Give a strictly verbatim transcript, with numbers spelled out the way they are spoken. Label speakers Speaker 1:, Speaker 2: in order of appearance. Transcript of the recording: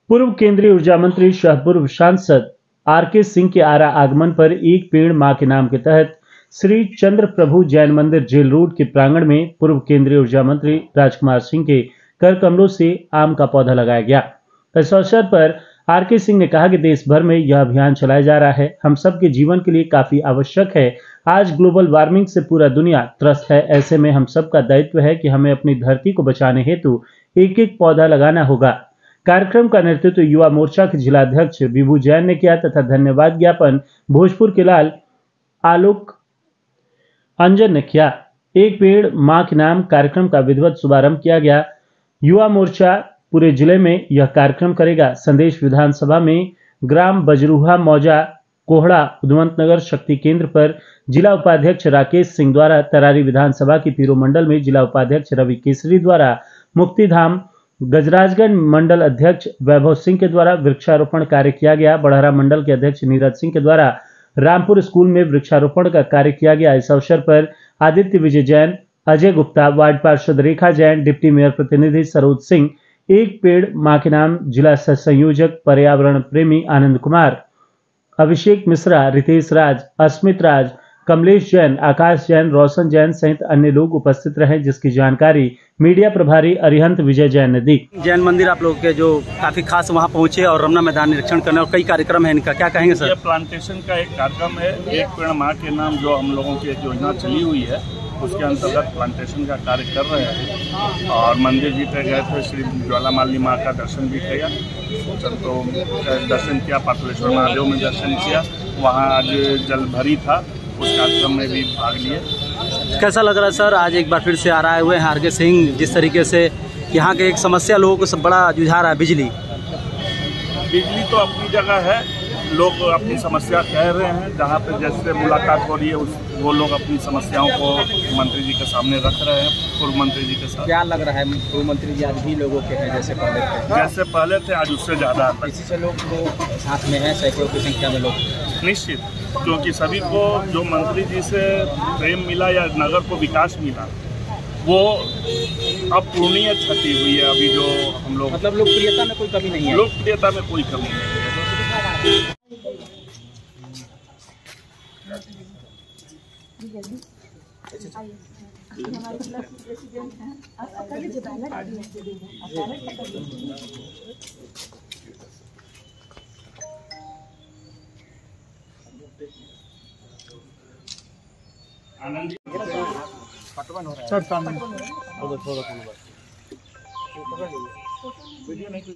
Speaker 1: पूर्व केंद्रीय ऊर्जा मंत्री शाहपूर्व सांसद आर के सिंह के आरा आगमन पर एक पेड़ मां के नाम के तहत श्री चंद्र प्रभु जैन मंदिर जेल रोड के प्रांगण में पूर्व केंद्रीय ऊर्जा मंत्री राजकुमार सिंह के कर कमलों से आम का पौधा लगाया गया। इस अवसर पर आर के सिंह ने कहा कि देश भर में यह अभियान चलाया जा रहा है, हम सबके जीवन के लिए काफी आवश्यक है। आज ग्लोबल वार्मिंग से पूरा दुनिया त्रस्त है, ऐसे में हम सबका दायित्व है कि हमें अपनी धरती को बचाने हेतु एक एक पौधा लगाना होगा। कार्यक्रम का नेतृत्व युवा मोर्चा के जिलाध्यक्ष विभू जैन ने किया तथा धन्यवाद ज्ञापन भोजपुर के लाल आलोक अंजन ने किया। एक पेड़ मां के नाम कार्यक्रम का विधिवत शुभारंभ किया गया। युवा मोर्चा पूरे जिले में यह कार्यक्रम करेगा। संदेश विधानसभा में ग्राम बजरूहा मौजा कोहड़ा उद्वंत नगर शक्ति केंद्र पर जिला उपाध्यक्ष राकेश सिंह द्वारा, तरारी विधानसभा की पीरो मंडल में जिला उपाध्यक्ष रवि केसरी द्वारा, मुक्तिधाम गजराजगंज मंडल अध्यक्ष वैभव सिंह के द्वारा वृक्षारोपण कार्य किया गया। बड़हरा मंडल के अध्यक्ष नीरज सिंह के द्वारा रामपुर स्कूल में वृक्षारोपण का कार्य किया गया। इस अवसर पर आदित्य विजय जैन, अजय गुप्ता, वार्ड पार्षद रेखा जैन, डिप्टी मेयर प्रतिनिधि सरोज सिंह, एक पेड़ मां के नाम जिला संयोजक पर्यावरण प्रेमी आनंद कुमार, अभिषेक मिश्रा, रितेश राज, अस्मित राज, कमलेश जैन, आकाश जैन, रोशन जैन सहित अन्य लोग उपस्थित रहे, जिसकी जानकारी मीडिया प्रभारी अरिहंत विजय जैन ने दी।
Speaker 2: जैन मंदिर आप लोग के जो काफी खास वहां पहुंचे और रमना मैदान निरीक्षण करने और कई कार्यक्रम है इनका, क्या कहेंगे सर?
Speaker 3: ये प्लांटेशन का एक कार्यक्रम है, एक पेड़ मां के नाम जो हम लोगों की एक योजना चली हुई है, उसके अंतर्गत प्लांटेशन का कार्य कर रहे हैं। और मंदिर जी पे गए थे, श्री ज्वालामाली माँ का दर्शन भी किया, तो दर्शन किया, पाटलेश्वर महादेव में दर्शन किया, वहाँ आज जल भरी था, उस कार्यक्रम में भी भाग लिए।
Speaker 2: कैसा लग रहा है सर, आज एक बार फिर से आ रहा हुए हैं आर के सिंह, जिस तरीके से यहाँ के एक समस्या लोगों को सब बड़ा जुझा रहा है, बिजली
Speaker 3: बिजली तो अपनी जगह है, लोग अपनी समस्या कह रहे हैं, जहाँ पे जैसे मुलाकात हो रही है उस वो लोग अपनी समस्याओं को मंत्री जी के सामने रख रहे हैं, पूर्व मंत्री जी के साथ।
Speaker 2: क्या लग रहा है पूर्व मंत्री जी आज भी लोगों के हैं जैसे पहले थे?
Speaker 3: जैसे पहले थे आज उससे ज़्यादा।
Speaker 2: इसी से लोग तो साथ में हैं, सैकड़ों की संख्या में लोग।
Speaker 3: निश्चित, क्योंकि सभी को जो मंत्री जी से प्रेम मिला या नगर को विकास मिला, वो अब पूर्णीय क्षति हुई है। अभी जो हम लोग
Speaker 2: मतलब लोकप्रियता में कोई कमी नहीं है,
Speaker 3: लोकप्रियता में कोई कमी नहीं है। आनंद सर सामने थोड़ा थोड़ा वीडियो नहीं